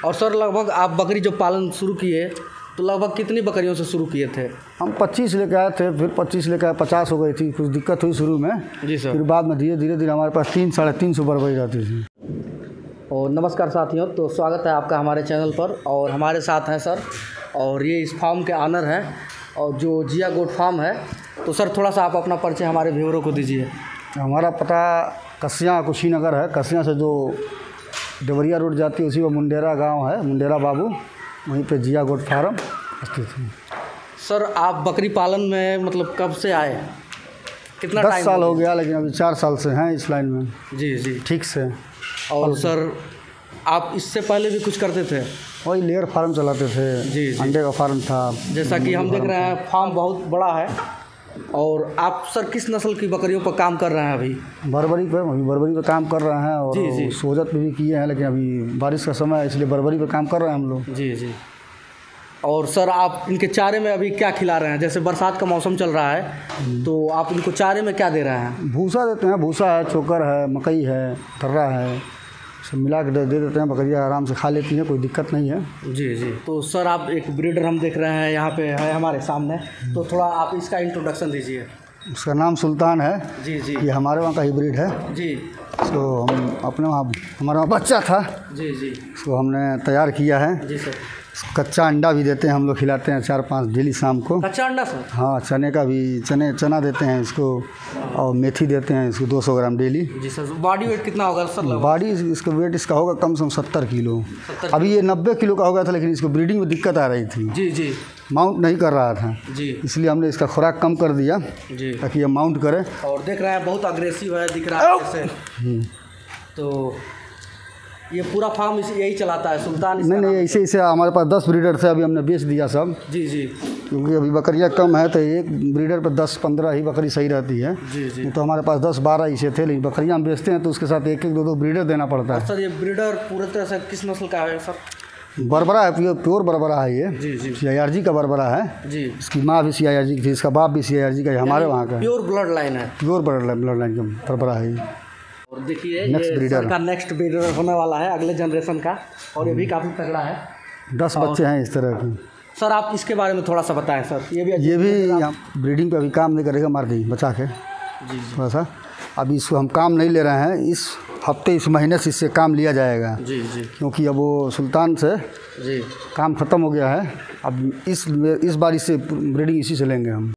और सर लगभग आप बकरी जो पालन शुरू किए तो लगभग कितनी बकरियों से शुरू किए थे? हम 25 लेके आए थे, फिर 25 लेके आए, 50 हो गई थी, कुछ दिक्कत हुई शुरू में। जी सर। फिर बाद में धीरे हमारे पास 300-350 बकरी रहती थी। और नमस्कार साथियों, तो स्वागत है आपका हमारे चैनल पर। और हमारे साथ हैं सर, और ये इस फार्म के ऑनर हैं और जो जिया गोट फार्म है। तो सर थोड़ा सा आप अपना परिचय हमारे व्यूअरों को दीजिए। हमारा पता कसिया कुशीनगर है। कसिया से जो देवरिया रोड जाती है उसी पर मुंडेरा गांव है, मुंडेरा बाबू, वहीं पे जिया गोट फार्म स्थित है। सर आप बकरी पालन में मतलब कब से आए, कितना 10 टाइम साल हो गया, लेकिन अभी 4 साल से हैं इस लाइन में। जी ठीक से। और सर आप इससे पहले भी कुछ करते थे? वही लेयर फार्म चलाते थे। जी। अंडे का फार्म था। जैसा कि हम देख रहे हैं फार्म बहुत बड़ा है। और आप सर किस नस्ल की बकरियों पर काम कर रहे हैं अभी? बर्बरी पे काम कर रहे हैं। और जी। सोजत पे भी किए हैं, लेकिन अभी बारिश का समय है इसलिए बर्बरी पे काम कर रहे हैं हम लोग। जी। और सर आप इनके चारे में अभी क्या खिला रहे हैं? जैसे बरसात का मौसम चल रहा है तो आप इनको चारे में क्या दे रहे हैं? भूसा देते हैं, भूसा है, चोकर है, मकई है, तर्रा है, सब मिला के दे देते हैं। बकरियाँ आराम से खा लेती हैं, कोई दिक्कत नहीं है। जी। तो सर आप एक ब्रीडर हम देख रहे हैं यहाँ पे है हमारे सामने, तो थोड़ा आप इसका इंट्रोडक्शन दीजिए। उसका नाम सुल्तान है। जी। ये हमारे वहाँ का हिब्रिड है। जी। तो हम अपने वहाँ, हमारे वहाँ बच्चा था। जी। इसको हमने तैयार किया है। जी सर। कच्चा अंडा भी देते हैं हम लोग, खिलाते हैं 4-5 डेली शाम को। कच्चा अंडा सर? हाँ, चने का भी, चना देते हैं इसको, और मेथी देते हैं इसको 200 ग्राम डेली। जी सर। बॉडी वेट कितना होगा सर? बॉडी इसका वेट इसका होगा कम से कम 70 किलो। अभी ये 90 किलो का हो गया था, लेकिन इसको ब्रीडिंग में दिक्कत आ रही थी। जी। माउंट नहीं कर रहा था। जी। इसलिए हमने इसका खुराक कम कर दिया जी, ताकि ये माउंट करे। और देख रहे हैं बहुत अग्रेसिव है, दिख रहा है जैसे। तो ये पूरा फार्म यही चलाता है सुल्तान? नहीं, ऐसे हमारे पास 10 ब्रीडर थे, अभी हमने बेच दिया सब। जी। क्योंकि अभी बकरियाँ कम है तो एक ब्रीडर पर 10-15 ही बकरी सही रहती है। जी। तो हमारे पास 10-12 इसे थे, लेकिन बकरियाँ हम बेचते हैं तो उसके साथ 1-1, 2-2 ब्रीडर देना पड़ता है। सर ये ब्रीडर पूरे तरह से किस नस्ल का है सर? बरबरा है, प्योर बरबरा है ये। जी। CIRG का बरबरा है। जी। इसकी माँ भी CIRG की थी, इसका बाप भी CIRG का है, हमारे वहाँ का। प्योर ब्लड लाइन है। प्योर ब्लड लाइन का बरबरा है। और देखिए ये सर का नेक्स्ट ब्रीडर होने वाला है, अगले जनरेशन का, और ये भी काफ़ी तगड़ा है। 10 बच्चे हैं इस तरह के। सर आप इसके बारे में थोड़ा सा बताएं सर। ये भी ब्रीडिंग पे अभी काम नहीं करेगा, मार दी बचा के। जी। थोड़ा सा अभी इसको हम काम नहीं ले रहे हैं, इस हफ्ते इस महीने से इससे काम लिया जाएगा। जी। क्योंकि अब वो सुल्तान से जी काम ख़त्म हो गया है। अब इस बार इससे ब्रीडिंग इसी से लेंगे हम।